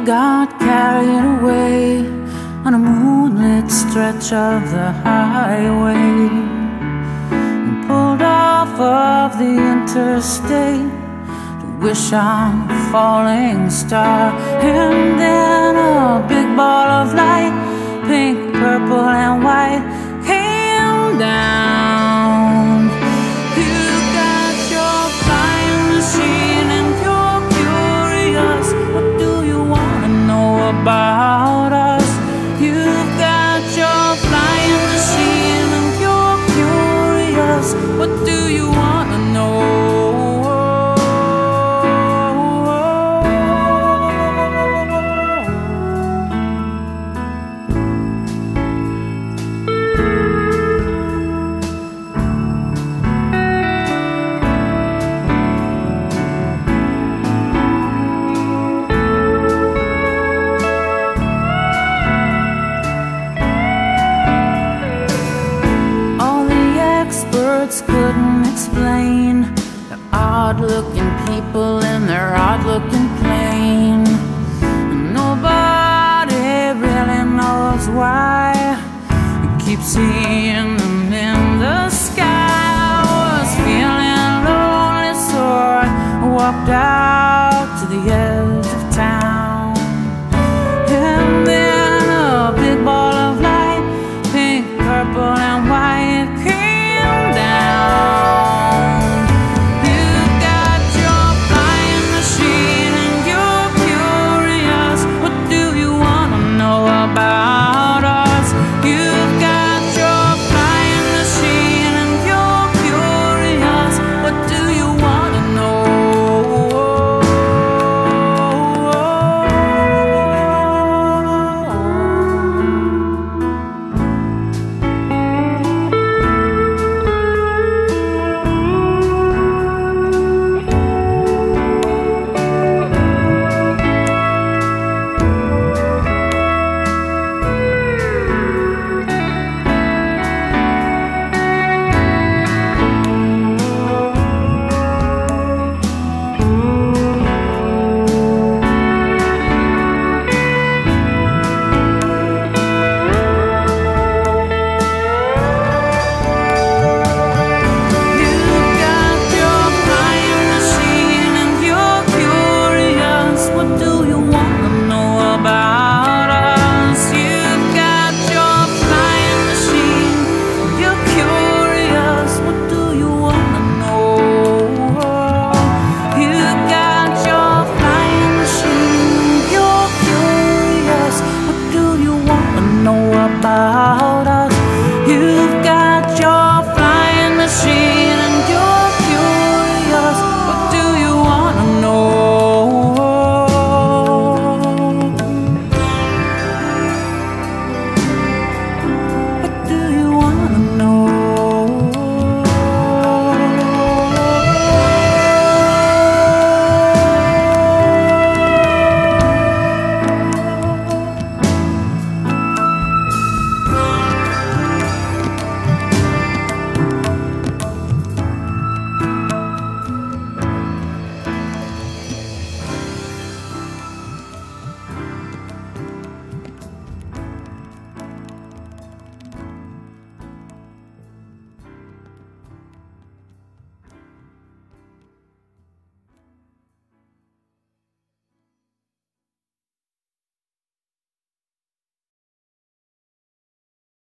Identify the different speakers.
Speaker 1: got carried away on a moonlit stretch of the highway and pulled off of the interstate to wish on a falling star. And then a big ball of light, pink, purple, and white, came down. You got your flying machine and you're curious. What do you want to know about us? You've got your flying machine and you're curious. What do you want to know? Couldn't explain the odd-looking people in their odd-looking plane. Nobody really knows why we keep seeing them in the sky. I was feeling lonely, so I walked out